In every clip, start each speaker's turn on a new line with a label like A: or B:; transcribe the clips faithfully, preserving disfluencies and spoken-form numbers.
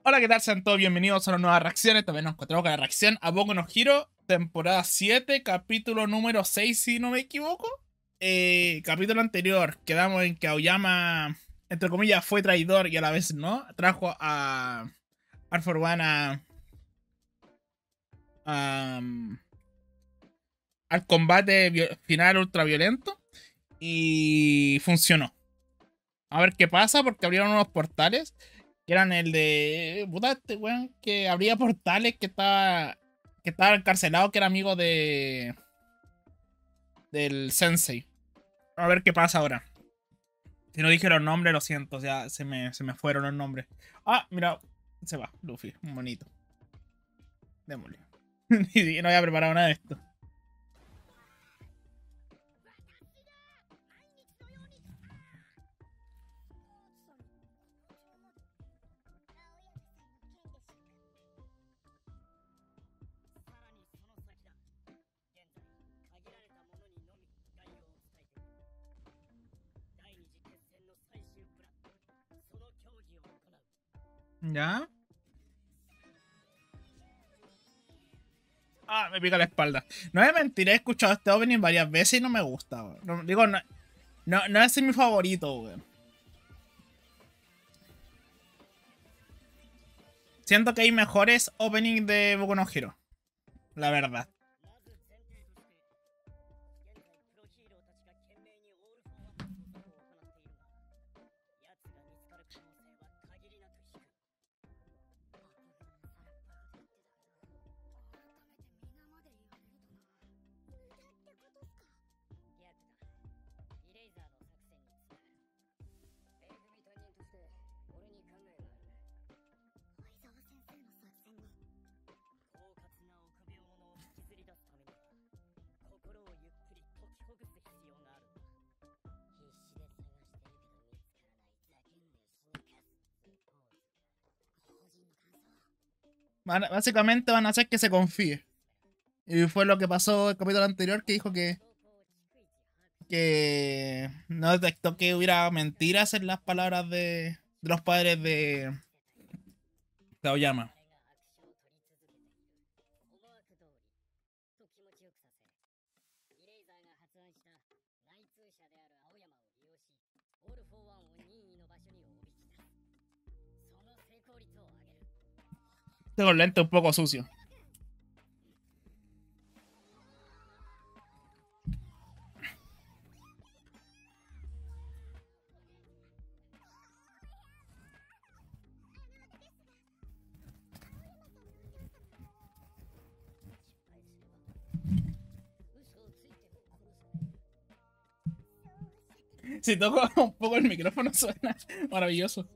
A: Hola, ¿qué tal? Sean todos bienvenidos a una nueva reacción. Esta vez nos encontramos con la reacción a Boku no Hero, temporada siete, capítulo número seis, si no me equivoco. Eh, capítulo anterior, quedamos en que Aoyama, entre comillas, fue traidor y a la vez no. Trajo a All for One a, a, al combate final ultraviolento y funcionó. A ver qué pasa, porque abrieron unos portales que eran el de. Puta, este weón que abría portales, que estaba. Que estaba encarcelado, que era amigo de. Del Sensei. A ver qué pasa ahora. Si no dije los nombres, lo siento, ya se me, se me fueron los nombres. Ah, mira, se va, Luffy, un bonito. Démosle. Y no había preparado nada de esto. ¿Ya? Ah, me pica la espalda. No es mentira, he escuchado este opening varias veces y no me gusta, weón. No, digo, no, no, no es mi favorito, weón. Siento que hay mejores openings de Boku no Hero, la verdad. Básicamente van a hacer que se confíe. Y fue lo que pasó el capítulo anterior, que dijo que que no detectó que hubiera mentiras en las palabras de, de los padres de, de Aoyama. Tengo el lente un poco sucio. Si toco un poco el micrófono suena maravilloso.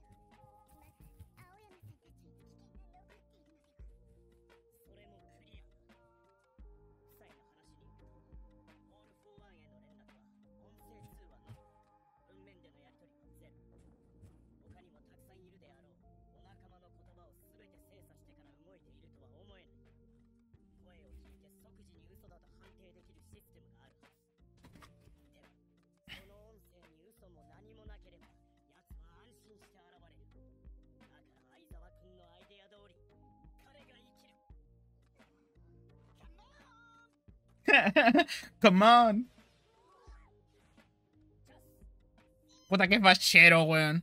A: Come on. Puta que es bachero, weón.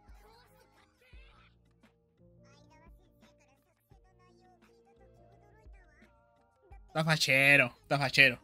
A: Está fachero, está fachero.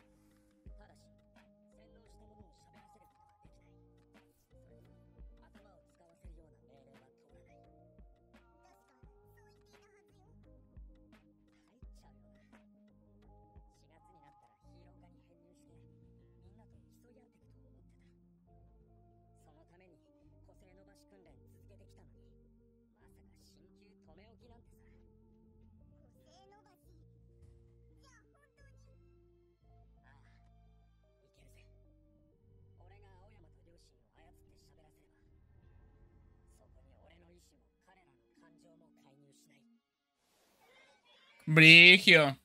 A: Brigio.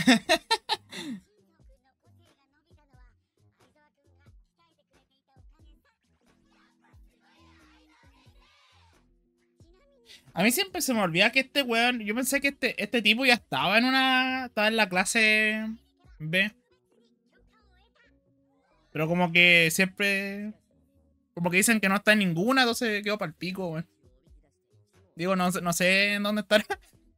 A: A mí siempre se me olvida que este weón. Yo pensé que este, este tipo ya estaba en una. Estaba en la clase B. Pero como que siempre. Como que dicen que no está en ninguna, entonces quedó para el pico, weón. Digo, no, sé- no sé en dónde estará.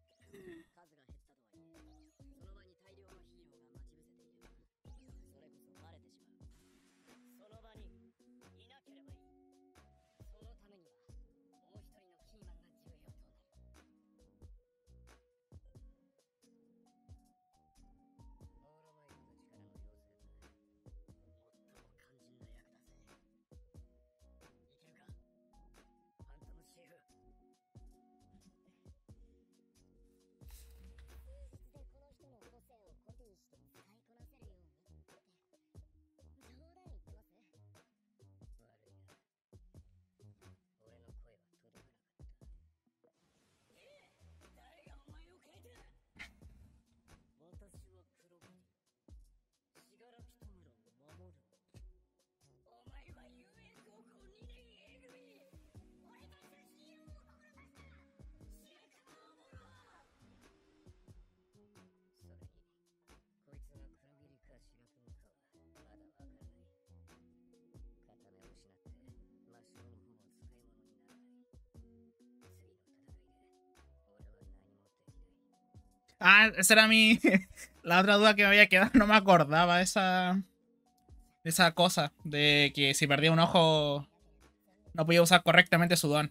A: Ah, esa era mi. La otra duda que me había quedado. No me acordaba de esa. De esa cosa. De que si perdía un ojo. No podía usar correctamente su don.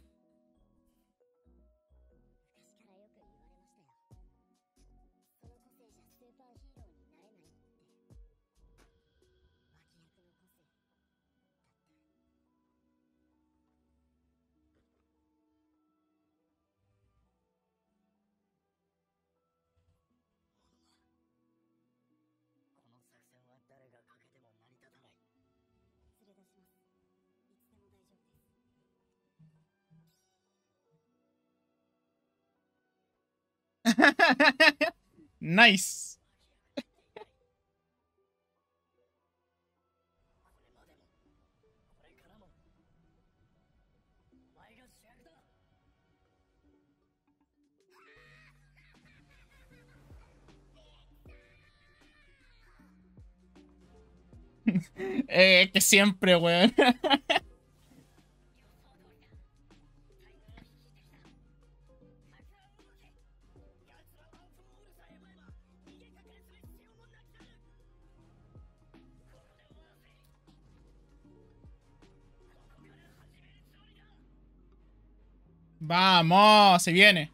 A: Nice. Eh, que siempre, weón. Vamos, se viene.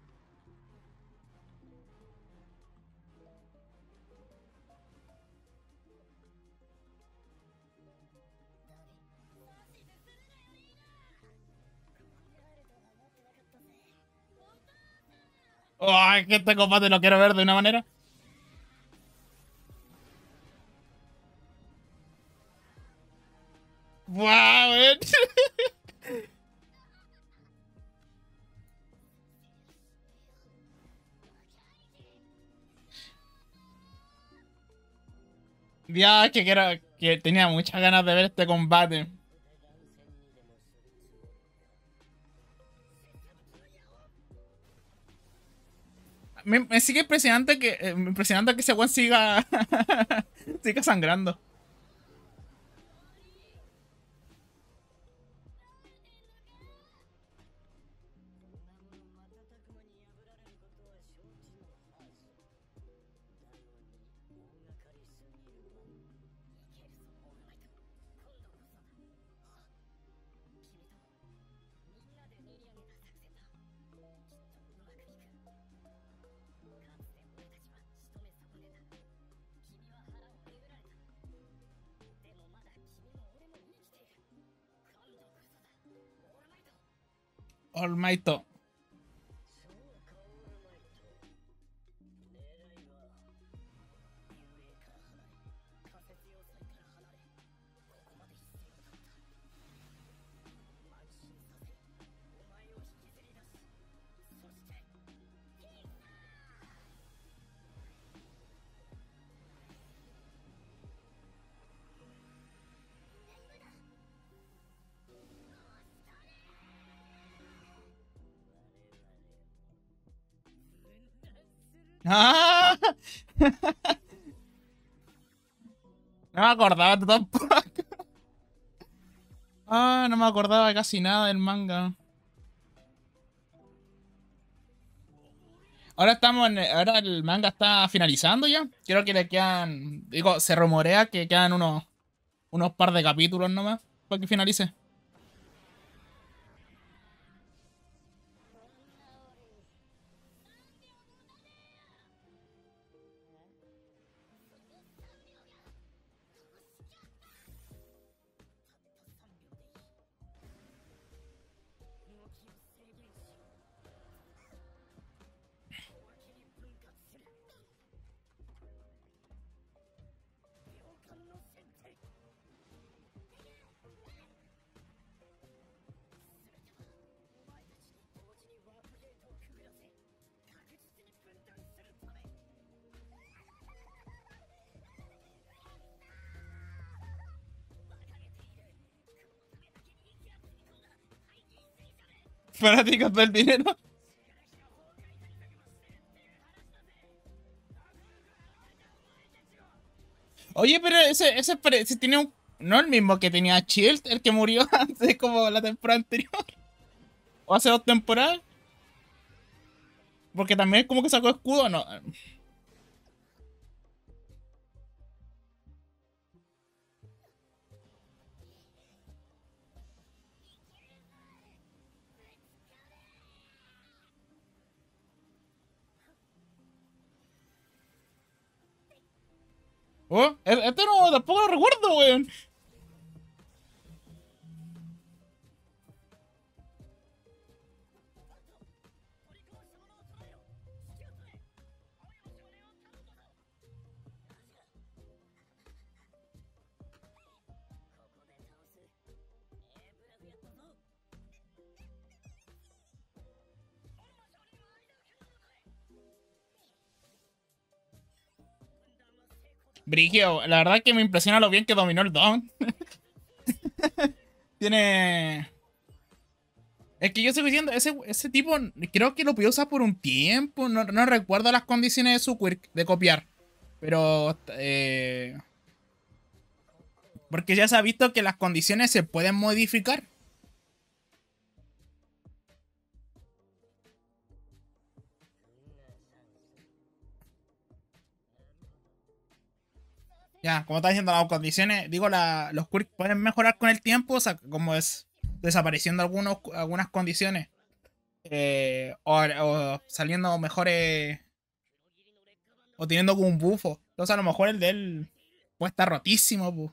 A: Ay, que este combate lo quiero ver de una manera. ¡Wow, weón! Dios, que quiero. Que tenía muchas ganas de ver este combate. Me, me sigue impresionante que. eh, impresionante que ese weón siga. siga sangrando. Olmaito. ¡Ah! No me acordaba tú tampoco. Ah, no me acordaba casi nada del manga. Ahora estamos en, ahora el manga está finalizando ya. Creo que le quedan, digo, se rumorea que quedan unos, unos par de capítulos nomás para que finalice. Fanáticos del dinero. Oye, pero ese, ese, pare- ese tiene un. No el mismo que tenía Shield, el que murió antes, como la temporada anterior. O hace dos temporadas. Porque también como que sacó escudo, no. Oh, e- esto no, tampoco lo recuerdo, weón. Brigio, la verdad que me impresiona lo bien que dominó el Don. Tiene. Es que yo sigo diciendo, ese, ese tipo creo que lo pude usar por un tiempo. No, no recuerdo las condiciones de su quirk de copiar. Pero. Eh, porque ya se ha visto que las condiciones se pueden modificar. Ya, como está diciendo, las condiciones, digo, la, los quirks pueden mejorar con el tiempo, o sea, como es desapareciendo algunos, algunas condiciones. Eh, o, o saliendo mejores. O teniendo como un bufo. Entonces a lo mejor el de él puede estar rotísimo, pu.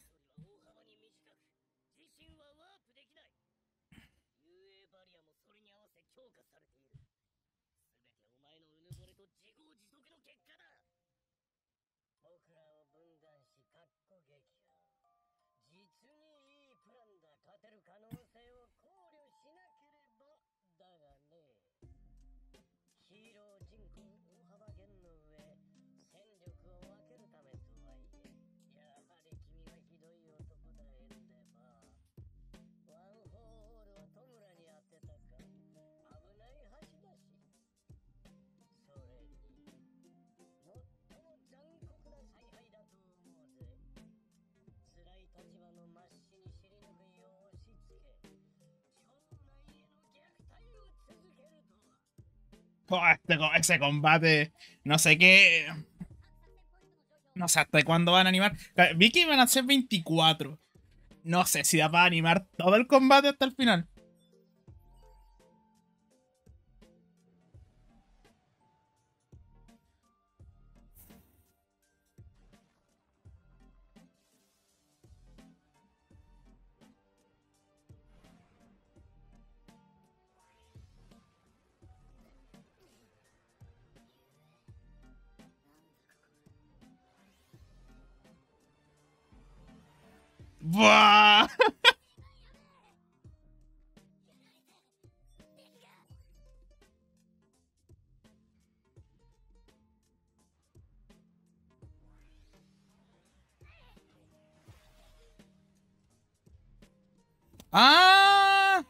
A: Oh, este co- ese combate, no sé qué. No sé hasta cuándo van a animar. Ca- Vi que iban a ser veinticuatro. No sé si da para animar todo el combate hasta el final. ¡Buah! ¡Ah!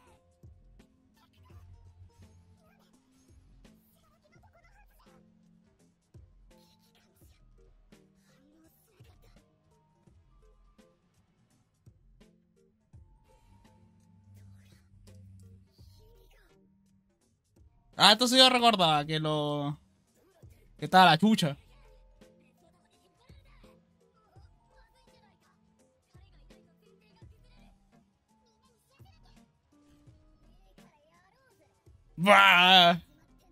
A: Ah, entonces yo recordaba que lo. Que estaba la chucha. ¡Bah!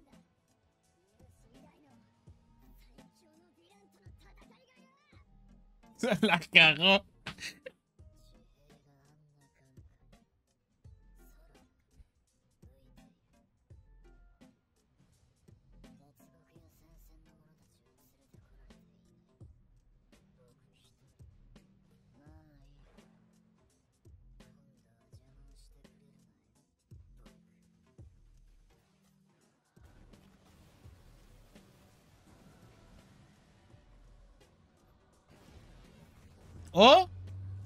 A: Se la cagó. ¿Oh?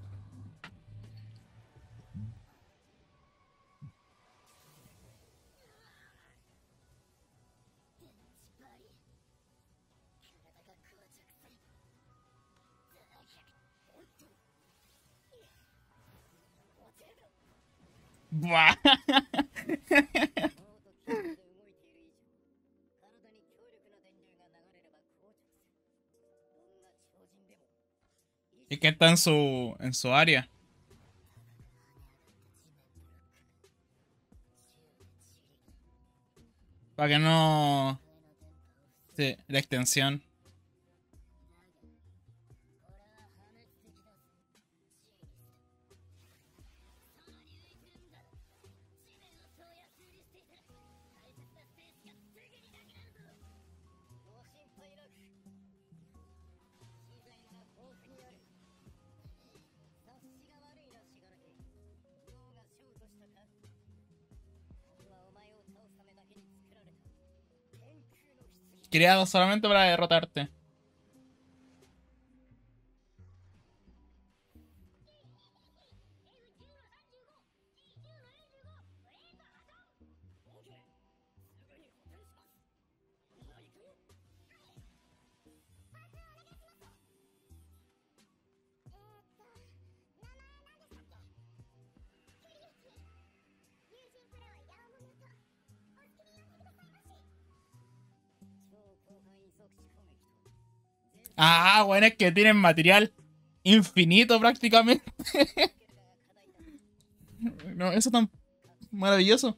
A: ¡Bah! Es que está en su, en su área. Para que no. Sí, la extensión. Creado solamente para derrotarte. Ah, bueno, es que tienen material infinito prácticamente. No, eso tan maravilloso.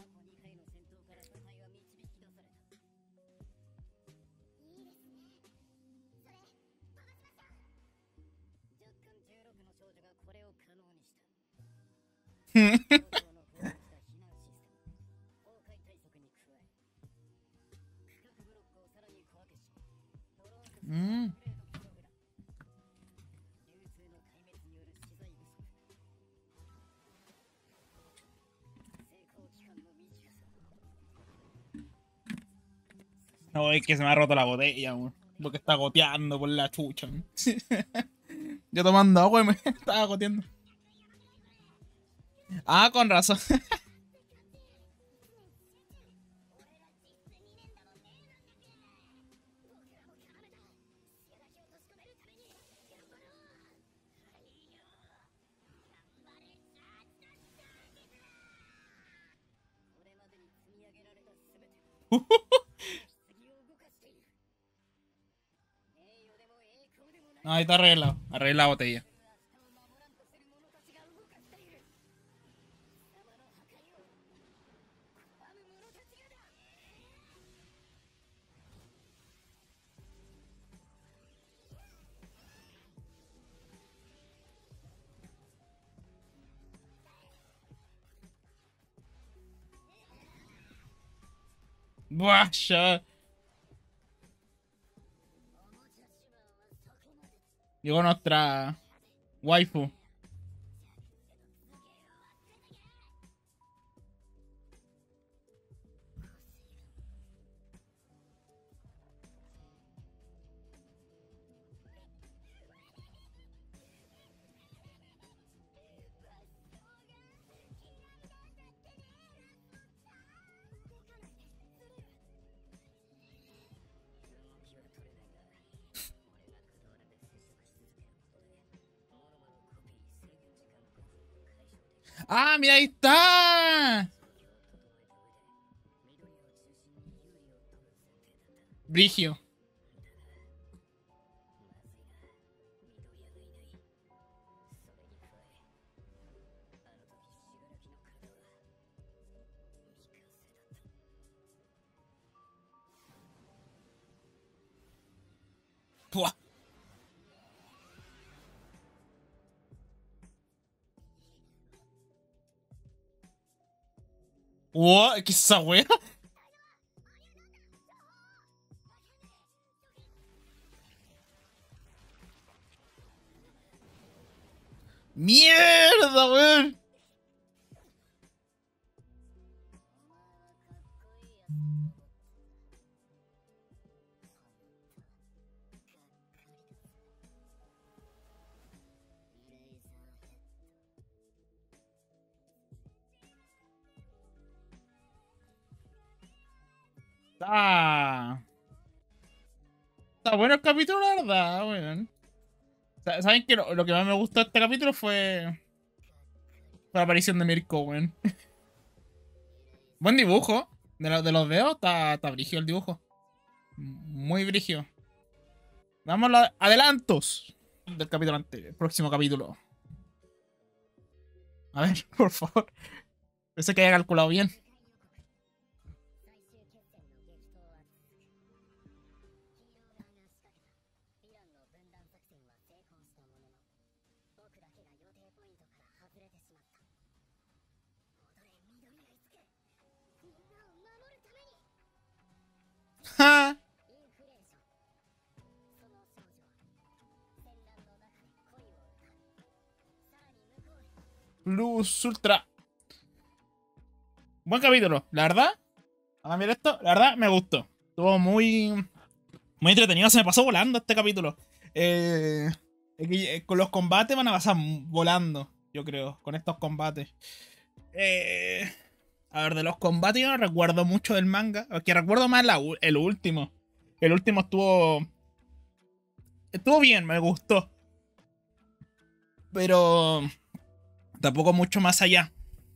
A: Mm. No, es que se me ha roto la botella, weón. Lo que está goteando por la chucha. Yo tomando agua y me estaba goteando. Ah, con razón. No, ahí está arreglado. Arregla la botella. Buah, ya. Llegó nuestra waifu. ¡Ah, mira, ahí está! Brigio. Buah. Buah, ¿qué es esa wea? ¡Mierda, weón! Ah. Está bueno el capítulo, la verdad, weón. Sa- ¿Saben que lo, lo que más me gustó de este capítulo fue, fue la aparición de Mirko, weón? Buen dibujo. De, lo- de los dedos, está, está brígido el dibujo. Muy brígido. Vamos a los adelantos del capítulo anterior. Próximo capítulo. A ver, por favor. Pensé que haya calculado bien. ¡Ja! Plus Ultra. Buen capítulo, la verdad. A ver esto, la verdad me gustó. Estuvo muy, muy entretenido. Se me pasó volando este capítulo. Eh, es que, eh, con los combates van a pasar volando, yo creo, con estos combates. Eh, a ver, de los combates yo no recuerdo mucho del manga. Que recuerdo más la u- el último. El último estuvo. Estuvo bien, me gustó. Pero tampoco mucho más allá.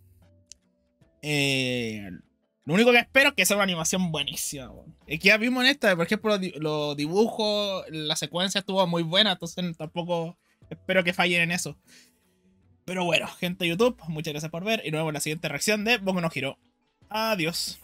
A: Eh, lo único que espero es que sea una animación buenísima. weón. Es que ya vimos en esta, por ejemplo, los, di- los dibujos, la secuencia estuvo muy buena, entonces tampoco espero que fallen en eso. Pero bueno, gente de YouTube, muchas gracias por ver y nos vemos en la siguiente reacción de Boku no Hero. Adiós.